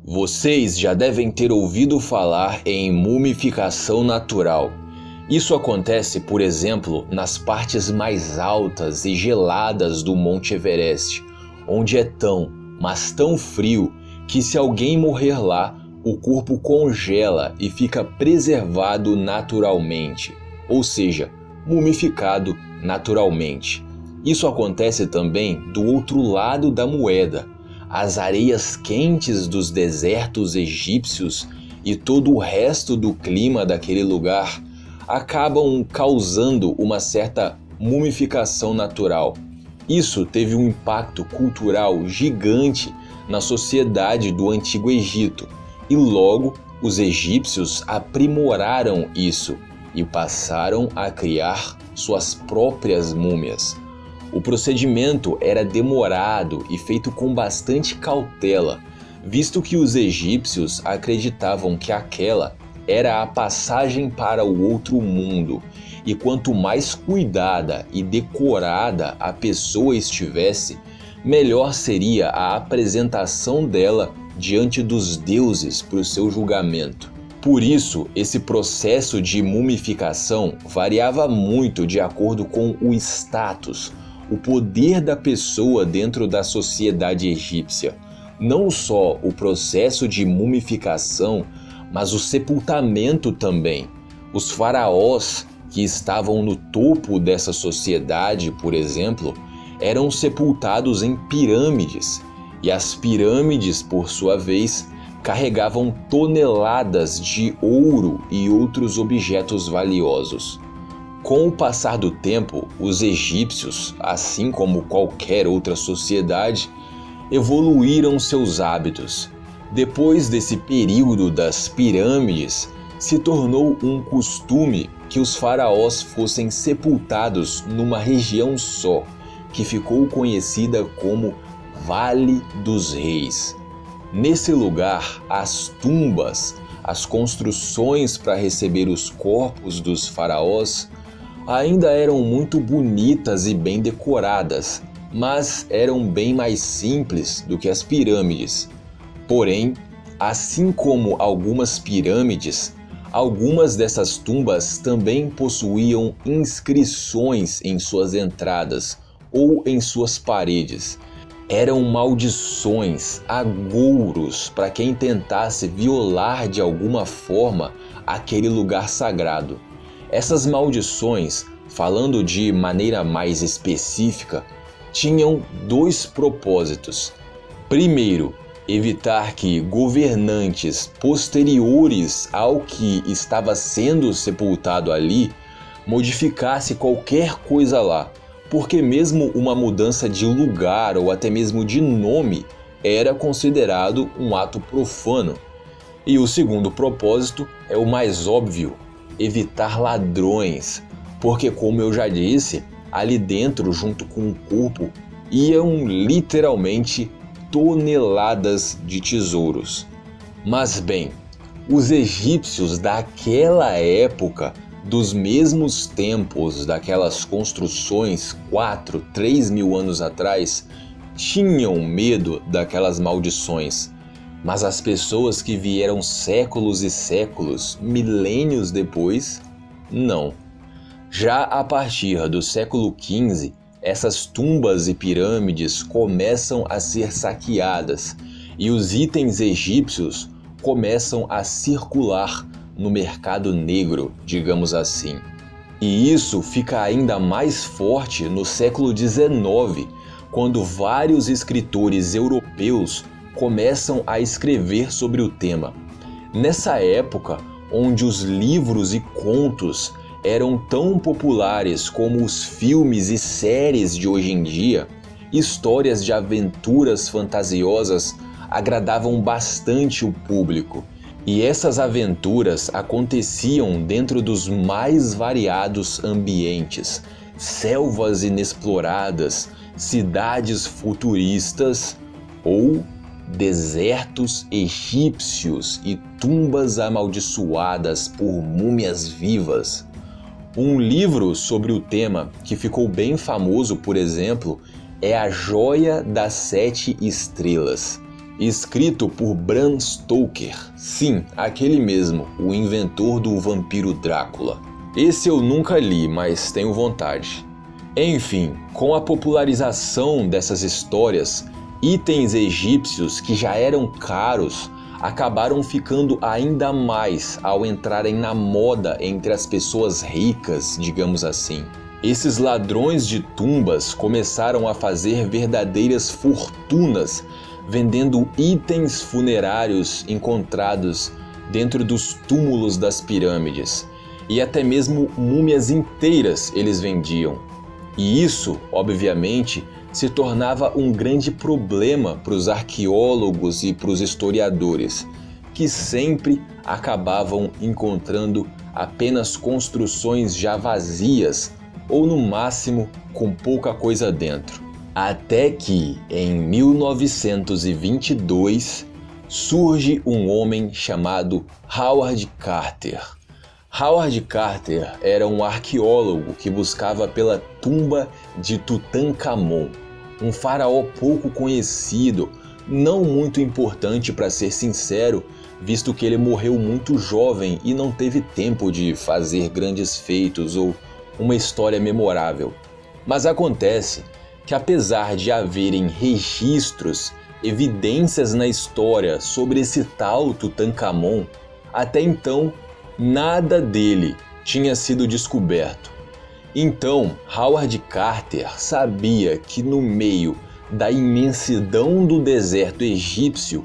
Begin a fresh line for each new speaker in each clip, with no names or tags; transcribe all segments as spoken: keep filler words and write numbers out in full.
Vocês já devem ter ouvido falar em mumificação natural. Isso acontece, por exemplo, nas partes mais altas e geladas do Monte Everest, onde é tão, mas tão frio que se alguém morrer lá, o corpo congela e fica preservado naturalmente, ou seja, mumificado naturalmente. Isso acontece também do outro lado da moeda. As areias quentes dos desertos egípcios e todo o resto do clima daquele lugar acabam causando uma certa mumificação natural. Isso teve um impacto cultural gigante na sociedade do Antigo Egito e logo os egípcios aprimoraram isso e passaram a criar suas próprias múmias. O procedimento era demorado e feito com bastante cautela, visto que os egípcios acreditavam que aquela era a passagem para o outro mundo, e quanto mais cuidada e decorada a pessoa estivesse, melhor seria a apresentação dela diante dos deuses para o seu julgamento. Por isso, esse processo de mumificação variava muito de acordo com o status, o poder da pessoa dentro da sociedade egípcia. Não só o processo de mumificação, mas o sepultamento também. Os faraós que estavam no topo dessa sociedade, por exemplo, eram sepultados em pirâmides, e as pirâmides, por sua vez, carregavam toneladas de ouro e outros objetos valiosos. Com o passar do tempo, os egípcios, assim como qualquer outra sociedade, evoluíram seus hábitos. Depois desse período das pirâmides, se tornou um costume que os faraós fossem sepultados numa região só, que ficou conhecida como Vale dos Reis. Nesse lugar, as tumbas, as construções para receber os corpos dos faraós, ainda eram muito bonitas e bem decoradas, mas eram bem mais simples do que as pirâmides. Porém, assim como algumas pirâmides, algumas dessas tumbas também possuíam inscrições em suas entradas ou em suas paredes. Eram maldições, agouros para quem tentasse violar de alguma forma aquele lugar sagrado. Essas maldições, falando de maneira mais específica, tinham dois propósitos. Primeiro, evitar que governantes posteriores ao que estava sendo sepultado ali modificasse qualquer coisa lá, porque mesmo uma mudança de lugar ou até mesmo de nome era considerado um ato profano. E o segundo propósito é o mais óbvio: evitar ladrões, porque, como eu já disse, ali dentro, junto com o corpo, iam literalmente toneladas de tesouros. Mas bem, os egípcios daquela época, dos mesmos tempos daquelas construções quatro, três mil anos atrás, tinham medo daquelas maldições. Mas as pessoas que vieram séculos e séculos, milênios depois, não. Já a partir do século quinze, essas tumbas e pirâmides começam a ser saqueadas e os itens egípcios começam a circular no mercado negro, digamos assim. E isso fica ainda mais forte no século dezenove, quando vários escritores europeus começam a escrever sobre o tema. Nessa época, onde os livros e contos eram tão populares como os filmes e séries de hoje em dia, histórias de aventuras fantasiosas agradavam bastante o público. E essas aventuras aconteciam dentro dos mais variados ambientes: selvas inexploradas, cidades futuristas ou desertos egípcios e tumbas amaldiçoadas por múmias vivas. Um livro sobre o tema que ficou bem famoso, por exemplo, é A Joia das Sete Estrelas. escrito por Bram Stoker. Sim, aquele mesmo, o inventor do vampiro Drácula. Esse eu nunca li, mas tenho vontade. Enfim, com a popularização dessas histórias, itens egípcios que já eram caros acabaram ficando ainda mais ao entrarem na moda entre as pessoas ricas, digamos assim. Esses ladrões de tumbas começaram a fazer verdadeiras fortunas vendendo itens funerários encontrados dentro dos túmulos das pirâmides. E até mesmo múmias inteiras eles vendiam. E isso, obviamente, se tornava um grande problema para os arqueólogos e para os historiadores, que sempre acabavam encontrando apenas construções já vazias ou no máximo com pouca coisa dentro. Até que, em mil novecentos e vinte e dois, surge um homem chamado Howard Carter. Howard Carter era um arqueólogo que buscava pela tumba de Tutankhamon, um faraó pouco conhecido, não muito importante para ser sincero, visto que ele morreu muito jovem e não teve tempo de fazer grandes feitos ou uma história memorável. Mas acontece que, apesar de haverem registros, evidências na história sobre esse tal Tutankhamon, até então nada dele tinha sido descoberto. Então, Howard Carter sabia que no meio da imensidão do deserto egípcio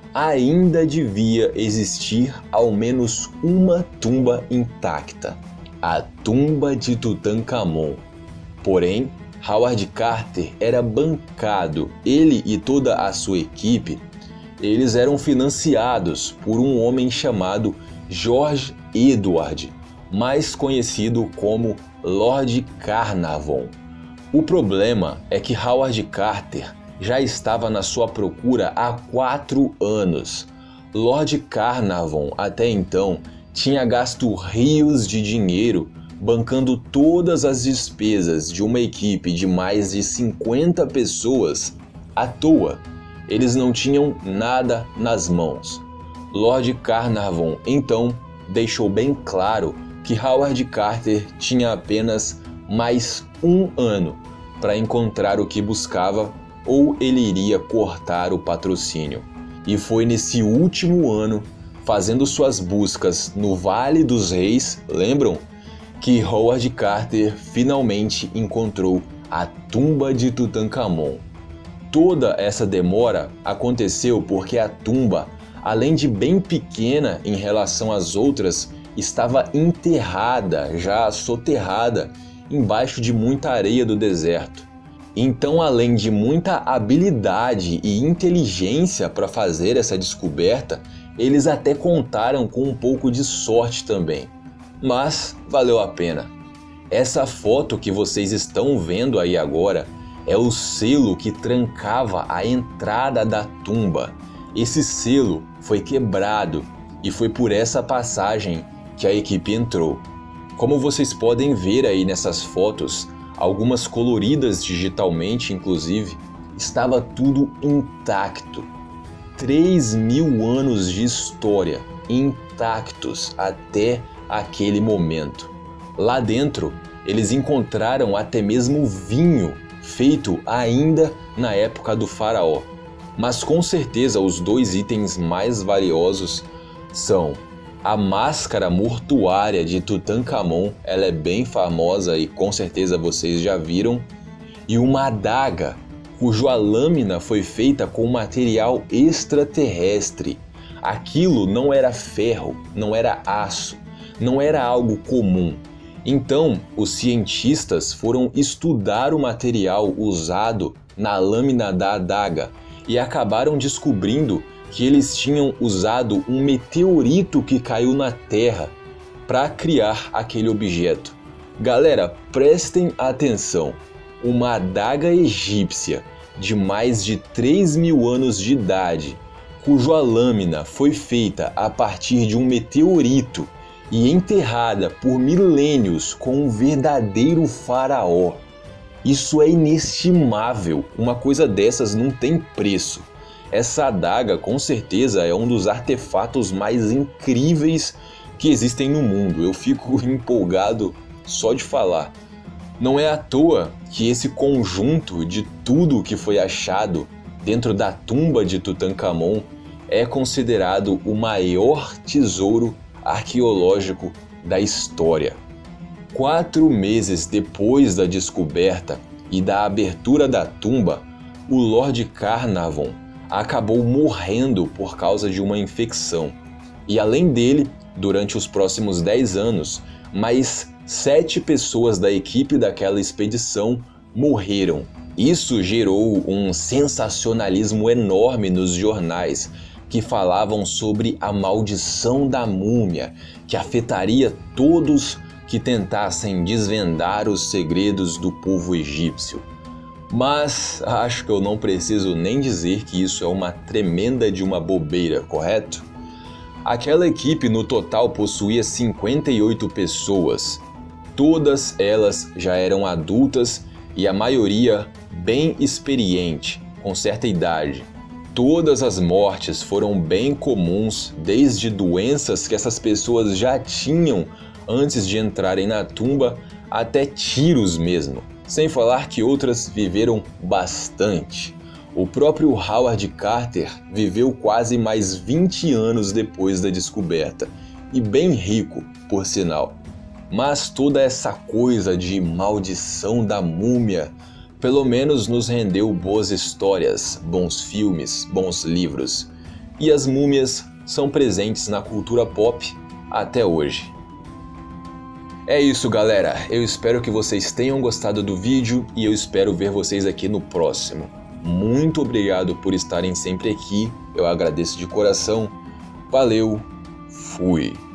ainda devia existir ao menos uma tumba intacta, a tumba de Tutankhamon. Porém, Howard Carter era bancado, ele e toda a sua equipe, eles eram financiados por um homem chamado George Edward, mais conhecido como Lord Carnarvon. O problema é que Howard Carter já estava na sua procura há quatro anos. Lord Carnarvon, até então, tinha gasto rios de dinheiro bancando todas as despesas de uma equipe de mais de cinquenta pessoas à toa. Eles não tinham nada nas mãos. Lord Carnarvon, então, deixou bem claro que Howard Carter tinha apenas mais um ano para encontrar o que buscava ou ele iria cortar o patrocínio. E foi nesse último ano, fazendo suas buscas no Vale dos Reis, lembram? Que Howard Carter finalmente encontrou a tumba de Tutankhamon. Toda essa demora aconteceu porque a tumba, além de bem pequena em relação às outras, estava enterrada, já soterrada, embaixo de muita areia do deserto. Então, além de muita habilidade e inteligência para fazer essa descoberta, eles até contaram com um pouco de sorte também. Mas valeu a pena. Essa foto que vocês estão vendo aí agora é o selo que trancava a entrada da tumba. Esse selo foi quebrado e foi por essa passagem que a equipe entrou. Como vocês podem ver aí nessas fotos, algumas coloridas digitalmente inclusive, estava tudo intacto. três mil anos de história intactos até aquele momento. Lá dentro, eles encontraram até mesmo vinho feito ainda na época do faraó. Mas com certeza os dois itens mais valiosos são a máscara mortuária de Tutankhamon, ela é bem famosa e com certeza vocês já viram, e uma adaga cuja lâmina foi feita com material extraterrestre. Aquilo não era ferro, não era aço, não era algo comum. Então, os cientistas foram estudar o material usado na lâmina da adaga e acabaram descobrindo que eles tinham usado um meteorito que caiu na Terra para criar aquele objeto. Galera, prestem atenção, uma adaga egípcia de mais de três mil anos de idade, cuja lâmina foi feita a partir de um meteorito e enterrada por milênios com um verdadeiro faraó. Isso é inestimável, uma coisa dessas não tem preço. Essa adaga com certeza é um dos artefatos mais incríveis que existem no mundo. Eu fico empolgado só de falar. Não é à toa que esse conjunto de tudo que foi achado dentro da tumba de Tutankhamon é considerado o maior tesouro arqueológico da história. Quatro meses depois da descoberta e da abertura da tumba, o Lord Carnarvon acabou morrendo por causa de uma infecção. E além dele, durante os próximos dez anos, mais sete pessoas da equipe daquela expedição morreram. Isso gerou um sensacionalismo enorme nos jornais, que falavam sobre a maldição da múmia, que afetaria todos que tentassem desvendar os segredos do povo egípcio. Mas acho que eu não preciso nem dizer que isso é uma tremenda de uma bobeira, correto? Aquela equipe no total possuía cinquenta e oito pessoas. Todas elas já eram adultas e a maioria bem experiente, com certa idade. Todas as mortes foram bem comuns, desde doenças que essas pessoas já tinham antes de entrarem na tumba, até tiros mesmo. Sem falar que outras viveram bastante. O próprio Howard Carter viveu quase mais vinte anos depois da descoberta, e bem rico, por sinal. Mas toda essa coisa de maldição da múmia, pelo menos nos rendeu boas histórias, bons filmes, bons livros. E as múmias são presentes na cultura pop até hoje. É isso, galera. Eu espero que vocês tenham gostado do vídeo e eu espero ver vocês aqui no próximo. Muito obrigado por estarem sempre aqui. Eu agradeço de coração. Valeu. Fui.